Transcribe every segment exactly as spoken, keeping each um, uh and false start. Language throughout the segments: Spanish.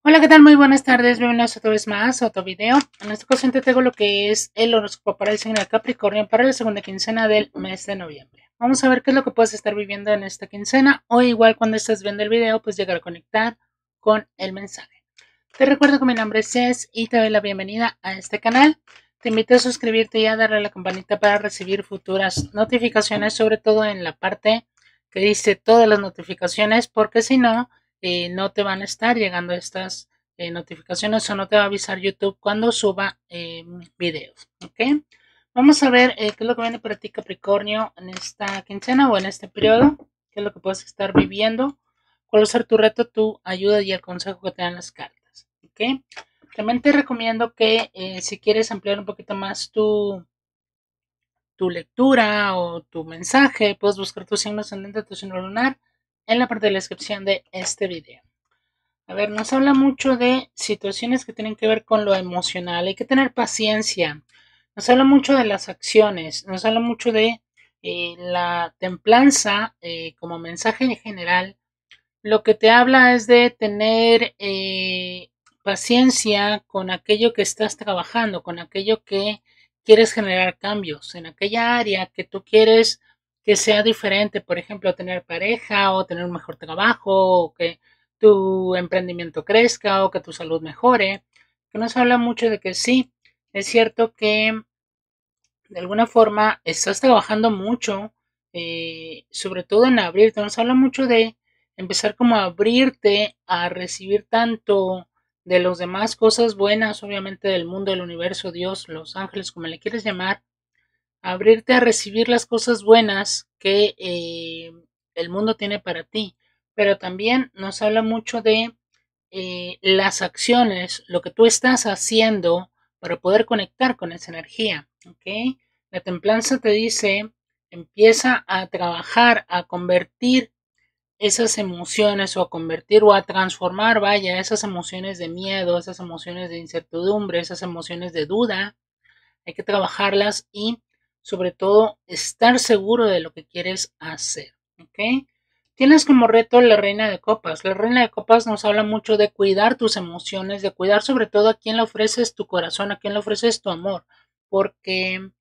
Hola, ¿qué tal? Muy buenas tardes, bienvenidos otra vez más a otro video. En esta ocasión te traigo lo que es el horóscopo para el signo de Capricornio para la segunda quincena del mes de noviembre. Vamos a ver qué es lo que puedes estar viviendo en esta quincena, o igual cuando estés viendo el video, pues llegar a conectar con el mensaje. Te recuerdo que mi nombre es Jess y te doy la bienvenida a este canal. Te invito a suscribirte y a darle a la campanita para recibir futuras notificaciones, sobre todo en la parte que dice todas las notificaciones, porque si no, eh, no te van a estar llegando estas eh, notificaciones o no te va a avisar YouTube cuando suba eh, videos. ¿Ok? Vamos a ver eh, qué es lo que viene para ti, Capricornio, en esta quincena o en este periodo, qué es lo que puedes estar viviendo, cuál va a ser tu reto, tu ayuda y el consejo que te dan las cartas. ¿Ok? También te recomiendo que eh, si quieres ampliar un poquito más tu, tu lectura o tu mensaje, puedes buscar tu signo ascendente, tu signo lunar en la parte de la descripción de este video. A ver, nos habla mucho de situaciones que tienen que ver con lo emocional. Hay que tener paciencia. Nos habla mucho de las acciones. Nos habla mucho de eh, la templanza eh, como mensaje en general. Lo que te habla es de tener eh, paciencia con aquello que estás trabajando, con aquello que quieres generar cambios, en aquella área que tú quieres que sea diferente, por ejemplo, tener pareja o tener un mejor trabajo, o que tu emprendimiento crezca o que tu salud mejore, que nos habla mucho de que sí, es cierto que de alguna forma estás trabajando mucho, eh, sobre todo en abrirte, nos habla mucho de empezar como a abrirte a recibir tanto de los demás cosas buenas, obviamente del mundo, del universo, Dios, los ángeles, como le quieres llamar, abrirte a recibir las cosas buenas que eh, el mundo tiene para ti, pero también nos habla mucho de eh, las acciones, lo que tú estás haciendo para poder conectar con esa energía, ¿ok? La templanza te dice, empieza a trabajar, a convertir esas emociones o a convertir o a transformar, vaya, esas emociones de miedo, esas emociones de incertidumbre, esas emociones de duda, hay que trabajarlas y sobre todo estar seguro de lo que quieres hacer, ¿ok? Tienes como reto la reina de copas. La reina de copas nos habla mucho de cuidar tus emociones, de cuidar sobre todo a quién le ofreces tu corazón, a quién le ofreces tu amor, porque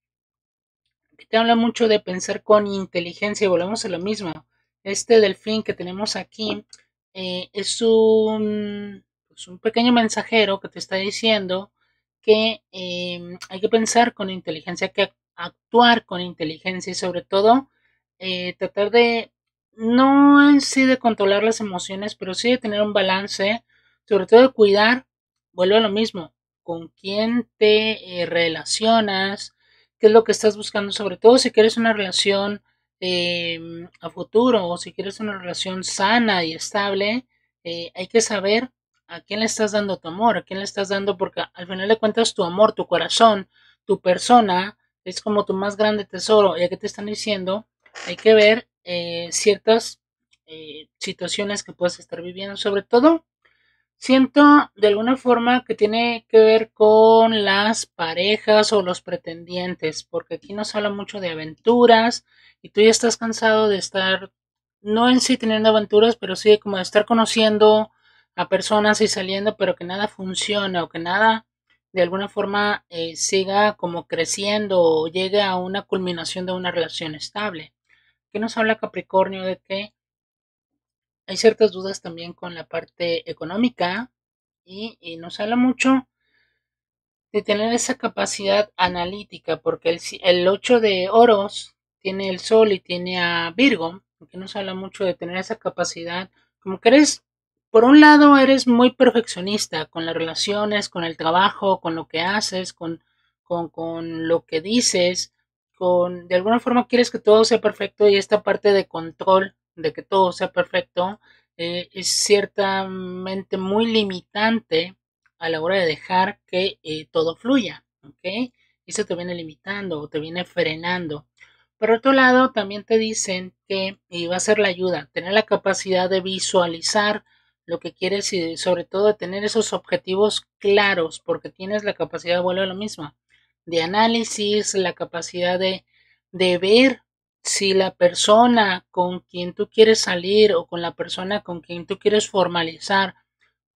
te habla mucho de pensar con inteligencia y volvemos a lo mismo. Este delfín que tenemos aquí eh, es un, pues un pequeño mensajero que te está diciendo que eh, hay que pensar con inteligencia, hay que actuar con inteligencia y sobre todo eh, tratar de, no en sí de controlar las emociones, pero sí de tener un balance, sobre todo de cuidar, vuelvo a lo mismo, con quién te eh, relacionas, qué es lo que estás buscando, sobre todo si quieres una relación eh, a futuro o si quieres una relación sana y estable, eh, hay que saber a quién le estás dando tu amor, a quién le estás dando, porque al final de cuentas tu amor, tu corazón, tu persona es como tu más grande tesoro, ya que te están diciendo, hay que ver eh, ciertas eh, situaciones que puedes estar viviendo, sobre todo siento de alguna forma que tiene que ver con las parejas o los pretendientes, porque aquí nos habla mucho de aventuras y tú ya estás cansado de estar, no en sí teniendo aventuras, pero sí como de estar conociendo a personas y saliendo, pero que nada funciona o que nada de alguna forma eh, siga como creciendo o llegue a una culminación de una relación estable. Aquí nos habla Capricornio de que hay ciertas dudas también con la parte económica y, y nos habla mucho de tener esa capacidad analítica, porque el, el ocho de oros tiene el sol y tiene a Virgo, que nos habla mucho de tener esa capacidad, como que eres, por un lado eres muy perfeccionista con las relaciones, con el trabajo, con lo que haces, con, con, con lo que dices, con, de alguna forma quieres que todo sea perfecto y esta parte de control de que todo sea perfecto eh, es ciertamente muy limitante a la hora de dejar que eh, todo fluya, ¿ok? Eso te viene limitando o te viene frenando. Por otro lado, también te dicen que, y va a ser la ayuda, tener la capacidad de visualizar lo que quieres y sobre todo de tener esos objetivos claros, porque tienes la capacidad, vuelvo a lo mismo, de análisis, la capacidad de, de ver si la persona con quien tú quieres salir o con la persona con quien tú quieres formalizar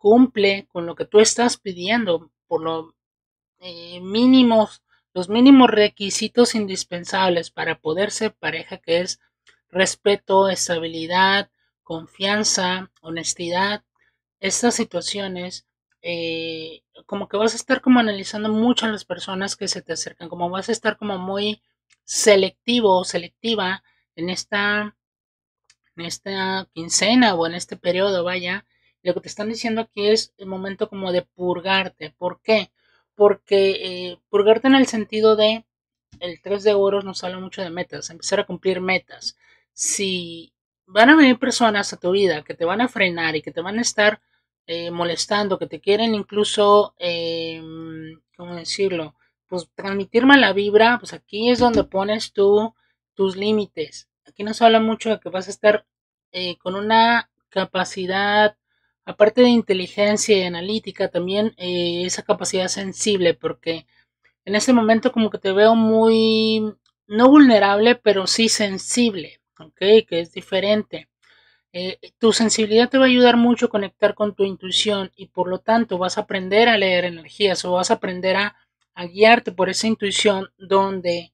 cumple con lo que tú estás pidiendo, por lo eh, mínimos, los mínimos requisitos indispensables para poder ser pareja, que es respeto, estabilidad, confianza, honestidad, estas situaciones, eh, como que vas a estar como analizando mucho a las personas que se te acercan, como vas a estar como muy selectivo o selectiva en esta, en esta quincena o en este periodo, vaya. Lo que te están diciendo aquí es el momento como de purgarte. ¿Por qué? Porque eh, purgarte en el sentido de el tres de oros nos habla mucho de metas, empezar a cumplir metas. Si van a venir personas a tu vida que te van a frenar y que te van a estar eh, molestando, que te quieren incluso, eh, ¿cómo decirlo? Pues transmitir mala vibra, pues aquí es donde pones tú tus límites. Aquí nos habla mucho de que vas a estar eh, con una capacidad, aparte de inteligencia y analítica, también eh, esa capacidad sensible, porque en este momento como que te veo muy, no vulnerable, pero sí sensible, ¿ok? Que es diferente. Eh, tu sensibilidad te va a ayudar mucho a conectar con tu intuición y por lo tanto vas a aprender a leer energías o vas a aprender a, a guiarte por esa intuición donde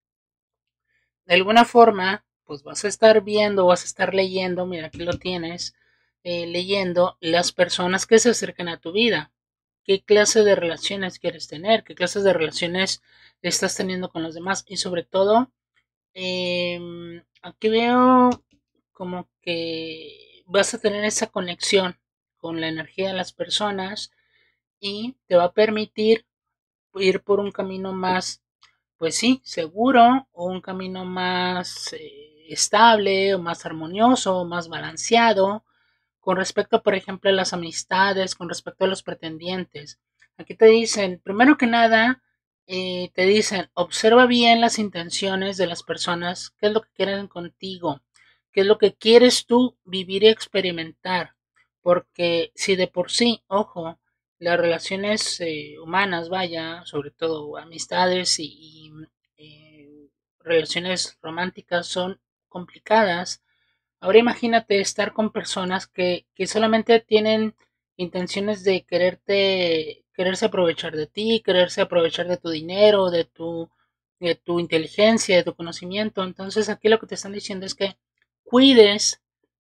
de alguna forma pues vas a estar viendo, vas a estar leyendo, mira aquí lo tienes, eh, leyendo las personas que se acercan a tu vida, qué clase de relaciones quieres tener, qué clases de relaciones estás teniendo con los demás y sobre todo eh, aquí veo como que vas a tener esa conexión con la energía de las personas y te va a permitir ir por un camino más, pues sí, seguro o un camino más eh, estable o más armonioso o más balanceado con respecto, por ejemplo, a las amistades, con respecto a los pretendientes. Aquí te dicen, primero que nada, eh, te dicen, observa bien las intenciones de las personas, qué es lo que quieren contigo, qué es lo que quieres tú vivir y experimentar. Porque si de por sí, ojo, las relaciones eh, humanas, vaya, sobre todo amistades y, y eh, relaciones románticas son complicadas. Ahora imagínate estar con personas que, que solamente tienen intenciones de quererte, quererse aprovechar de ti, quererse aprovechar de tu dinero, de tu, de tu inteligencia, de tu conocimiento. Entonces aquí lo que te están diciendo es que cuides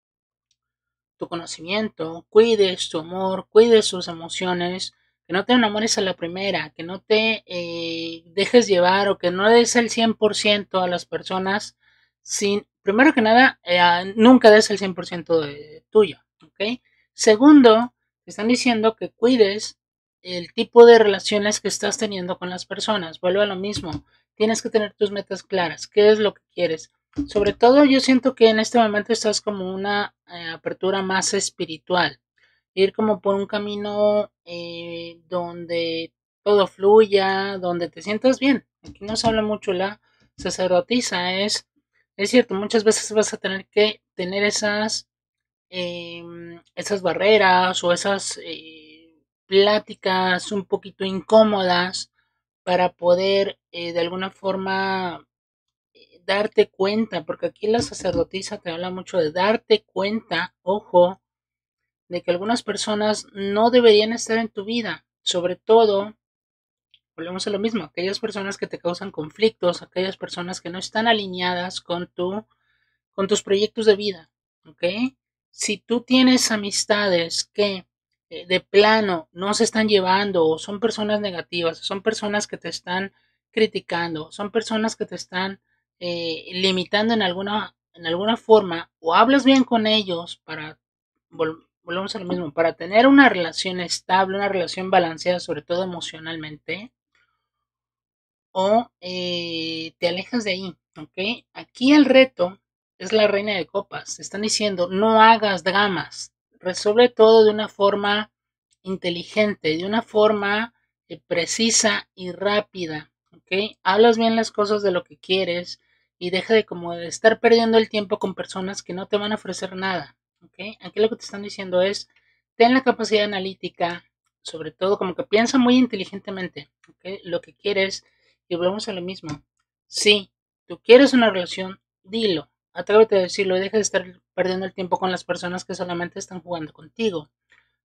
tu conocimiento, cuides tu amor, cuides tus emociones, que no te enamores a la primera, que no te eh, dejes llevar o que no des el cien por ciento a las personas sin, primero que nada, eh, nunca des el cien por ciento de tuyo, ¿ok? Segundo, te están diciendo que cuides el tipo de relaciones que estás teniendo con las personas. Vuelvo a lo mismo, tienes que tener tus metas claras, qué es lo que quieres. Sobre todo yo siento que en este momento estás como una eh, apertura más espiritual, ir como por un camino eh, donde todo fluya, donde te sientas bien. Aquí nos habla mucho la sacerdotisa, es, es cierto, muchas veces vas a tener que tener esas, eh, esas barreras o esas eh, pláticas un poquito incómodas para poder eh, de alguna forma darte cuenta, porque aquí la sacerdotisa te habla mucho de darte cuenta, ojo, de que algunas personas no deberían estar en tu vida, sobre todo, volvemos a lo mismo, aquellas personas que te causan conflictos, aquellas personas que no están alineadas con tu, con tus proyectos de vida, ¿ok? Si tú tienes amistades que eh, de plano no se están llevando o son personas negativas, son personas que te están criticando, son personas que te están eh, limitando en alguna, en alguna forma o hablas bien con ellos para, vol volvemos a lo mismo, para tener una relación estable, una relación balanceada, sobre todo emocionalmente, o eh, te alejas de ahí, ¿ok? Aquí el reto es la reina de copas. Te están diciendo, no hagas dramas, resuelve todo de una forma inteligente, de una forma eh, precisa y rápida, ¿ok? Hablas bien las cosas de lo que quieres y deja de como de estar perdiendo el tiempo con personas que no te van a ofrecer nada, ¿ok? Aquí lo que te están diciendo es, ten la capacidad analítica, sobre todo como que piensa muy inteligentemente, ¿ok? Lo que quieres y volvemos a lo mismo. Si tú quieres una relación, dilo. Atrévete a decirlo y deja de estar perdiendo el tiempo con las personas que solamente están jugando contigo.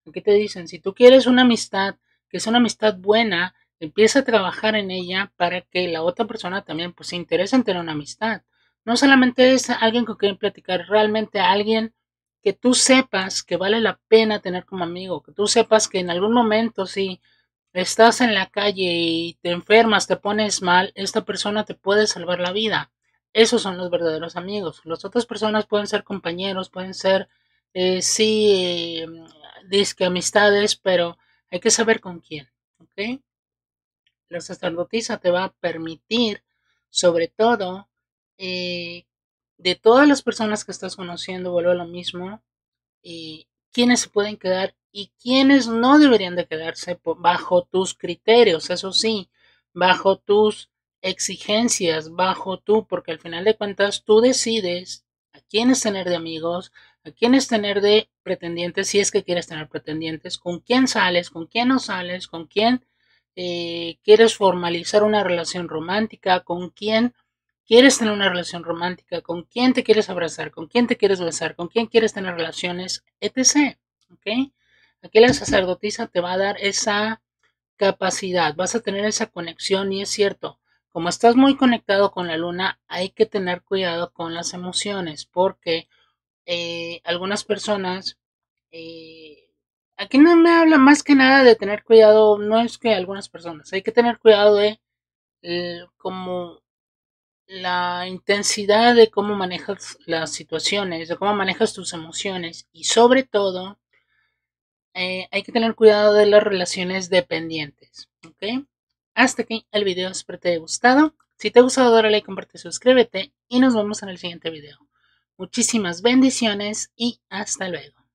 Aquí te dicen, si tú quieres una amistad, que es una amistad buena, empieza a trabajar en ella para que la otra persona también pues, se interese en tener una amistad. No solamente es alguien con quien platicar, realmente alguien que tú sepas que vale la pena tener como amigo, que tú sepas que en algún momento si estás en la calle y te enfermas, te pones mal, esta persona te puede salvar la vida. Esos son los verdaderos amigos. Las otras personas pueden ser compañeros, pueden ser, eh, sí, eh, disque amistades, pero hay que saber con quién, ¿ok? La sacerdotisa te va a permitir, sobre todo, eh, de todas las personas que estás conociendo, vuelvo a lo mismo, eh, quiénes se pueden quedar y quiénes no deberían de quedarse bajo tus criterios, eso sí, bajo tus exigencias, bajo tú, porque al final de cuentas tú decides a quiénes tener de amigos, a quiénes tener de pretendientes, si es que quieres tener pretendientes, con quién sales, con quién no sales, con quién eh, quieres formalizar una relación romántica, con quién quieres tener una relación romántica, con quién te quieres abrazar, con quién te quieres besar, con quién quieres tener relaciones, etcétera. ¿Ok? Aquí la sacerdotisa te va a dar esa capacidad, vas a tener esa conexión y es cierto, como estás muy conectado con la luna, hay que tener cuidado con las emociones porque eh, algunas personas, eh, aquí no me habla más que nada de tener cuidado, no es que algunas personas, hay que tener cuidado de eh, como la intensidad de cómo manejas las situaciones, de cómo manejas tus emociones y sobre todo eh, hay que tener cuidado de las relaciones dependientes. ¿Ok? Hasta aquí el video, espero te haya gustado. Si te ha gustado, dale like, comparte, suscríbete y nos vemos en el siguiente video. Muchísimas bendiciones y hasta luego.